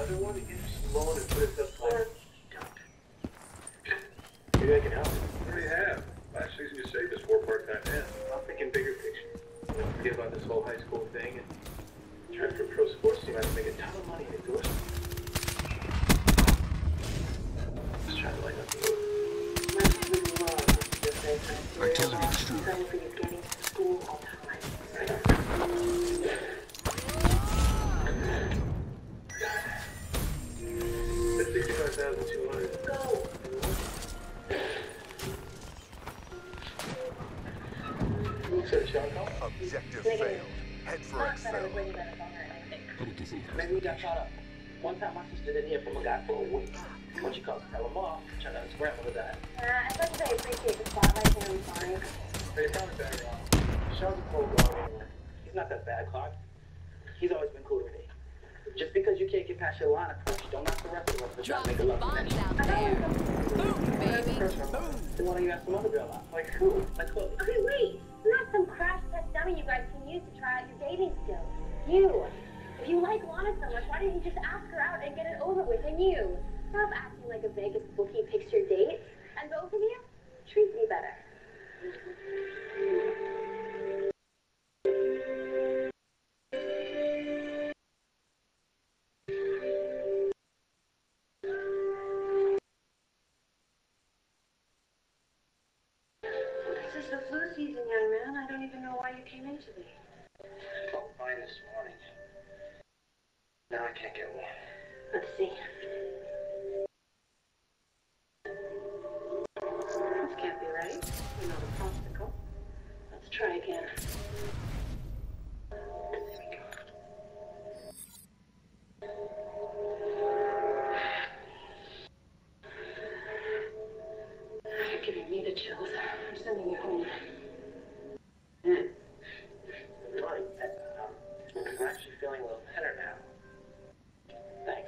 another one to get some loan and put us up like... Maybe I can help. I already have. Last season you saved us 4 part-time men. I'm thinking bigger picture. Forget about this whole high school thing and try for a pro sports team. I can make a ton of money in endorsement. Just trying to light up the mood. Artillery true. That's 65,200. Go! Objective failed. Head for Excel. Maybe we got caught up. One time my sister didn't hear from a guy for a week. When she called to tell him off, turned out his grandmother died. As much as I appreciate the spotlight, I'm sorry. Hey, you're probably better off. Shaw's a cold dog anyway. He's not that bad, Clark. He's always been cool to me. Just because you can't get past your line approach, don't knock the rest of us for trying to make a love bombs connection. out there. Boom, baby. Boom. Then why don't you ask some other girl out? Like who? Like who? Okay, wait. I'm not some crash test dummy you guys can use to try out your dating skills. You. If you like Lana so much, why didn't you just ask her out and get it over with? And you. Stop acting like a Vegas bookie picks your date. And both of you, treat me better. This is the flu season, young man. I don't even know why you came in today. Felt fine this morning. Now I can't get one. Let's see. This can't be right. Another popsicle. Let's try again. There we go. You're giving me the chills. I'm sending you home. Right. I'm actually feeling a little better now. Thanks.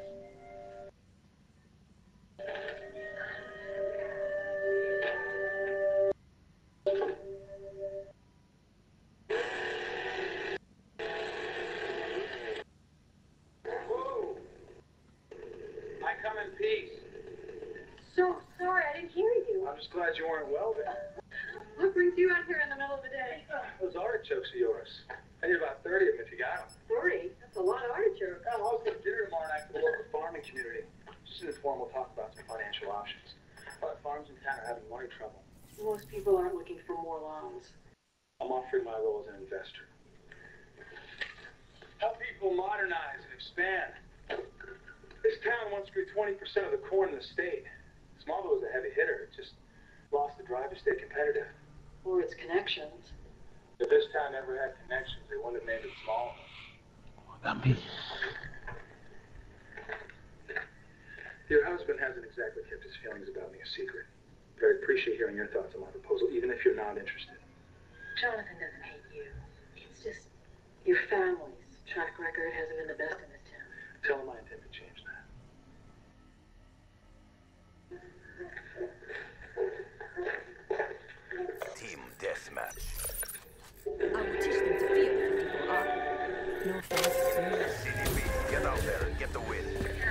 Whoa! I come in peace. So sorry, I didn't hear you. I'm just glad you weren't well then. What brings you out here in the middle of the day? Those artichokes of yours. I need about 30 of them if you got them. 30? That's a lot of artichoke. I was going to dinner tomorrow night for the local farming community. Just an informal talk about some financial options. A lot of farms in town are having money trouble. Most people aren't looking for more loans. I'm offering my role as an investor. Help people modernize and expand. This town once grew 20% of the corn in the state. Smallville was a heavy hitter. It just lost the drive to stay competitive. Or its connections. If this town ever had connections, they wouldn't have named it Smallville. Not me. Your husband hasn't exactly kept his feelings about me a secret. But I'd appreciate hearing your thoughts on my proposal, even if you're not interested. Jonathan doesn't hate you. It's just your family's track record hasn't been the best in this town. Tell him I intend to change that. Team deathmatch. I will teach them to feel who people are. No offense. CDB, get out there and get the win.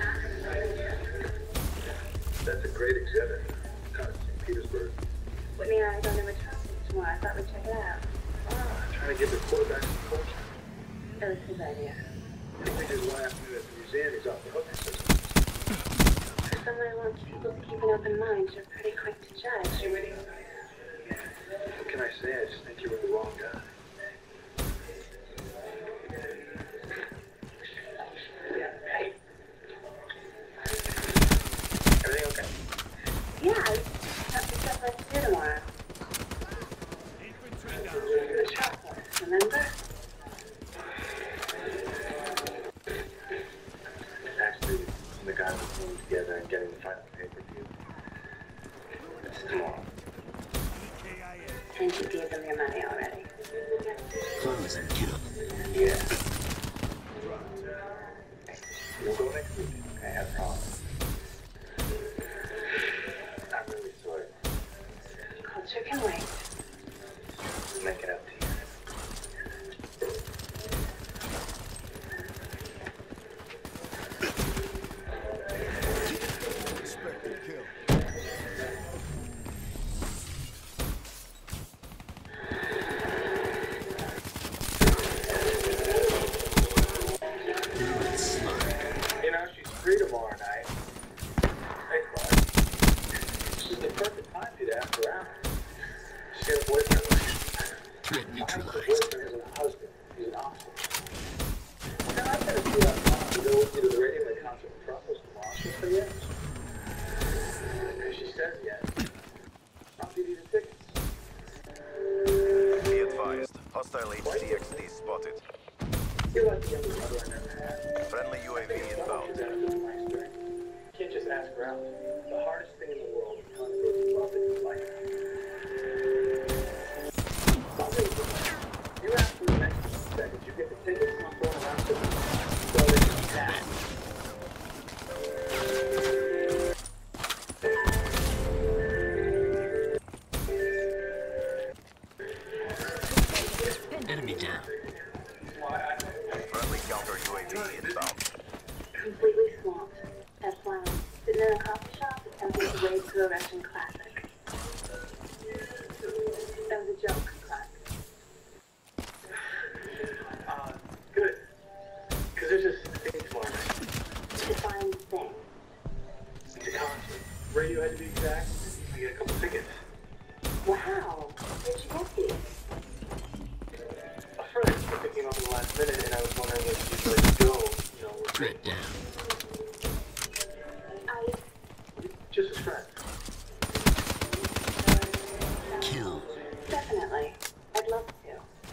That's a great exhibit. St. Petersburg. Whitney and I don't have a trust tomorrow. I thought we'd check it out. Trying to give the quarterback some culture. That was his idea. I think his last minute at the museum, he's off the hook. For someone who wants people to keep an open mind, you're pretty quick to judge. What can I say? I just think you were the wrong guy. Everything okay? Yeah, that's the stuff let's do tomorrow. The chocolate, remember? Actually, the guy was pulling together and getting the final pay-per-view. It's tomorrow. And you gave them your money already. Close and kill. Yeah. We'll go next week. Okay, I promise. I'm really sorry. Culture can wait. Make it up to you. perfect time for you to ask her out. She's got a boyfriend. Threat My neutralized. boyfriend isn't a husband. He's an officer. Now, I've got a few out to go with you to the radio and concert in Brussels tomorrow. She'll say yes. If she says yes, I'll give you the tickets. Be advised. Hostile HCXD spotted. You're like the youngest mother I never had. Friendly UAV inbound. You can't just ask her out. The hardest thing in the world is telling a girl you love that you like her. You ask for the next 2 seconds, you get the tickets and I'm going around to them. So they can pass. Enemy down. Friendly counter UAV inbound. Completely swamped. That's why I'm sitting in a coffee shop attempting to wade through a Russian classic. That was a joke, classic. Good. Because there's this thing tomorrow night. Define thing. It's a concert. Radiohead to be exact. I get a couple tickets. Wow. Where'd you get these? A friend came up in the last minute and I was wondering if you'd like to go, you know, Threat down. just a friend. Kill. Definitely. I'd love to.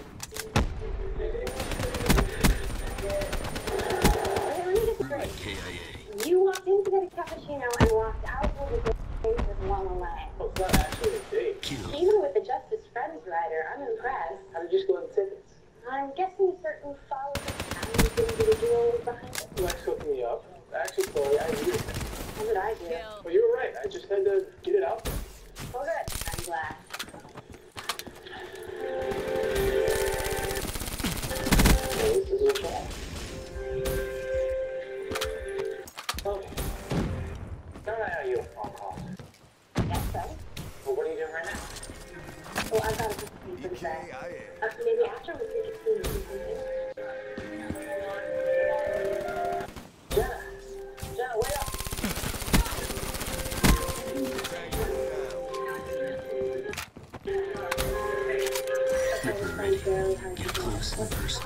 Wait, let me get Ruin straight. KIA. You walked in to get a cappuccino and walked out with a date with Lana Lang. Oh, it's not actually a date. Kill. Even with the Justice Friends rider, I'm impressed. How did you just go with the tickets? I'm guessing certain followers and individual was behind it. Lex hooked me up. Actually, Chloe, I needed it. What did I do? Well, you were right. I just had to get it out there. Oh, good. I'm glad. Well, this is a shot. Okay. Now I owe you a phone call. Yes, so. Well, what are you doing right now? Well, I've got a book for the bed. Maybe after we take a scene or something. Jenna, wait up. Ripper ready. Get close in person.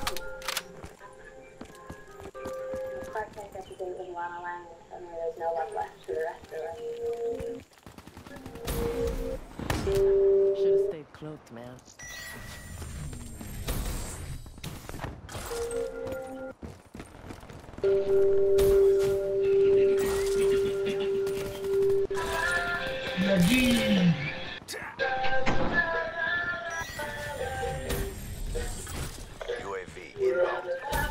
Clark can't get to date with Lana Lang, and suddenly there's no love left for the rest of us. Should have stayed cloaked, man. UAV inbound.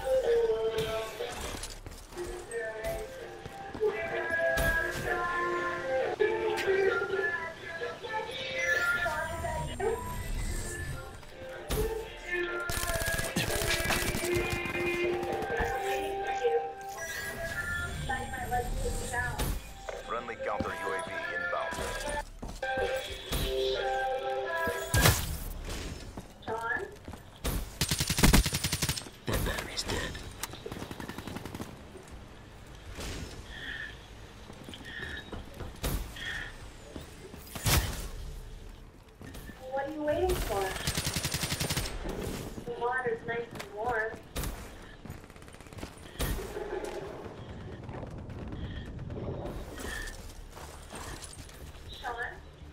Friendly counter UAV inbound. Sean? That battery's dead. What are you waiting for? The water's nice and warm. Sean?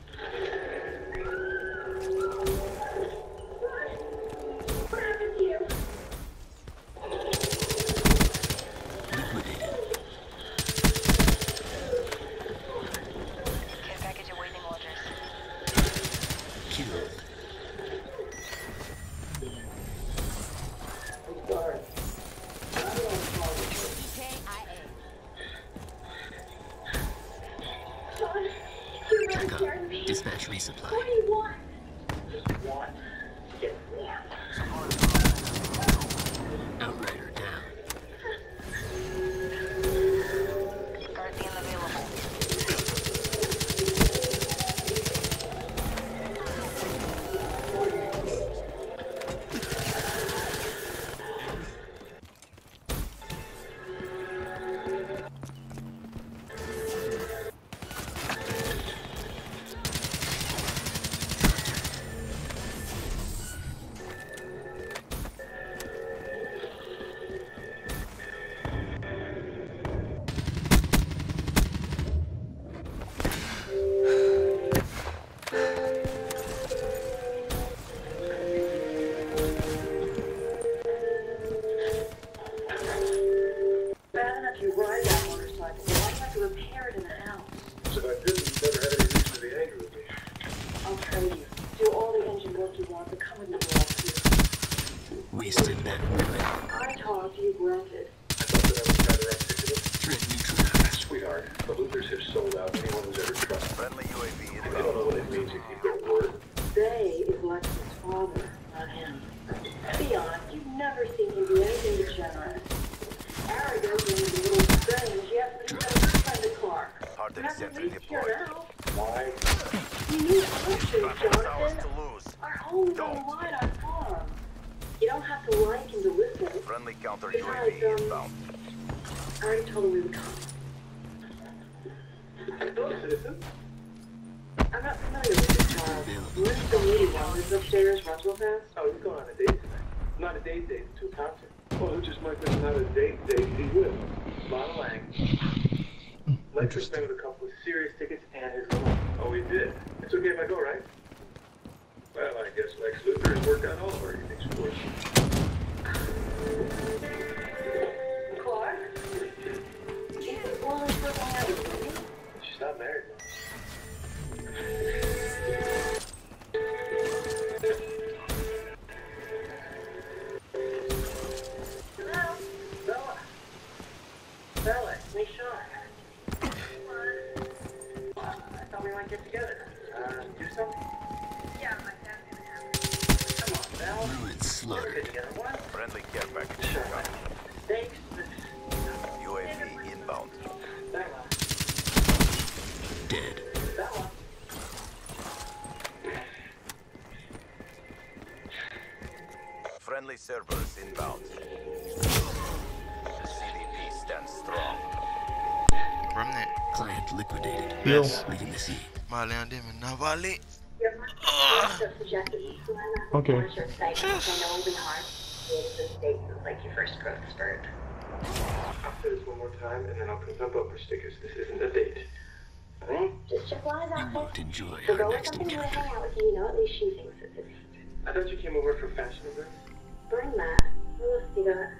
What happened to you? Liquidated. Care package awaiting orders. Killed. Sorry. Sean, you really Back scared up. me. Dispatch resupply. What do you want? Want to get warm. Outrider down. Guardian available. Actually, Got 1 hours Jonathan, to lose. our home is on the line on forum. You don't have to like him to listen. Friendly counter Besides, UAV inbound. I already told him we would come. Hello, citizen. I'm not familiar with this child. We're still meeting while he's upstairs, runs real fast. Oh, he's going on a date tonight. Not a date, to a concert. Well, who just might miss not a date, he will. Lana Lang. Lex was met with a couple of serious tickets and his loan. Oh, we did. It's okay if I go, right? Well, I guess Lex Luthor has worked out all of our evenings for us. Clark? Well, it's working out with me. She's not married, Mom. Hello? Bella. Bella, nice shot. I thought we might get together. Do something? Yeah, my dad's gonna have it. Come on, Bella. Ruined slaughter. Get together. What? Friendly care package Sure. inbound. Thanks. UAV inbound. Bella. Dead. Bella. Friendly servers inbound. The CDP stands strong. Remnant. Client liquidated. Yes. Leaving the scene. Malian din na balik. Your mom suggested you Okay. launch your site. I know it'll be hard. Created the state was like your first growth spurt. I'll say this one more time, and then I'll put my bumper stickers. This isn't a date. Alright, just check Lana's You outfit. won't enjoy So our go with next something to encounter. hang out with you, you know, at least she thinks it's a date. I thought you came over for fashion events. Bring that. What else you got?